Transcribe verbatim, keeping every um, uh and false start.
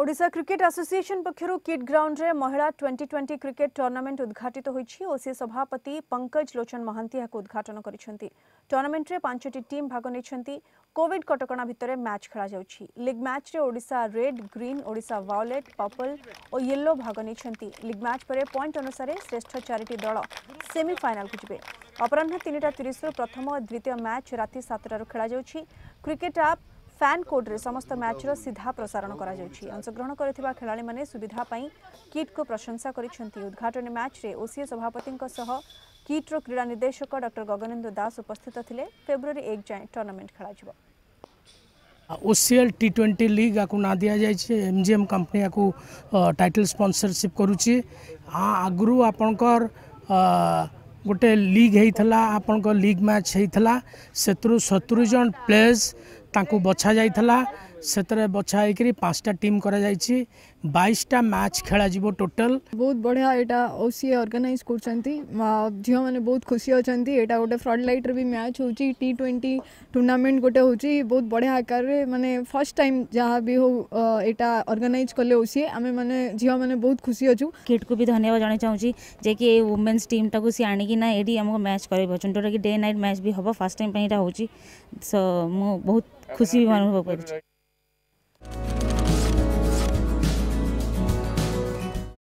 Odisha cricket association पक्षर किड ground रे महिला ट्वेंटी ट्वेंटी क्रिकेट टूर्नामेंट उद्घाटित होईछि और से सभापति पंकज लोचन महांती याक उद्घाटन करिसेंती। टूर्नामेंट रे पांचटी टीम भाग नेछंती। कोविड कटकणा भितरे मैच खेला जाउछि। लीग मैच रे Odisha red, green, Odisha violet, purple और येलो भाग नेछंती। लीग मैच परे पॉइंट अनुसार श्रेष्ठ चारिटी दल सेमीफाइनल को जिवे। अपराह्न तीन तीस प्रथम और द्वितीय मैच राति सातटा खेला जाउछि। क्रिकेट ऐप फैन कोड रे समस्त मैच रो सीधा प्रसारण करा जाउछि। अंशग्रहण करथिबा खेलाड़ी माने सुविधा पई किट को प्रशंसा करिसेंती। उद्घाटन मैच रे ओसीए सभापति सह किट रो क्रीड़ा निर्देशक डॉक्टर गगनेंद्र दास उपस्थित थिले। फेब्रुआरी एक जाए टूर्नामेंट खेला जिवो। ओसीएल टी ट्वेंटी लीग आकु ना दिया जाए एमजीएम कंपनी आकु टाइटल स्पॉन्सरशिप करुच्ची। आगु आपणकर गोटे लीग होता आपणकर लीग मैच होता से सत्तर जन प्लेयर्स तांको बछा जाइथला। से बछा होकर पांचटा टीम करा जाइछि। बाईसटा मैच खेला जिवो टोटल। बहुत बढ़िया एटा ओसीए ऑर्गेनाइज करछंती। झियो माने बहुत खुशी अछंती। एटा गोटे फ्रंट लाइट रे भी मैच होची। टी ट्वेंटी टूर्नामेंट गोटे होची बहुत बढ़िया आकार रे माने फर्स्ट टाइम जहाँ भी हो एटा ऑर्गेनाइज कले ओसीए आमे माने झियो माने बहुत खुशी अछु। किट को भी धन्यवाद जाना चाहूँगी जे कि वुमेन्स टीम टाको सी आनिकी ना एडी हमको मैच करे जोटा कि डे नाइट मैच भी हम फर्स्ट टाइम होची। सो मु बहुत खुशी भी अनुभव कर।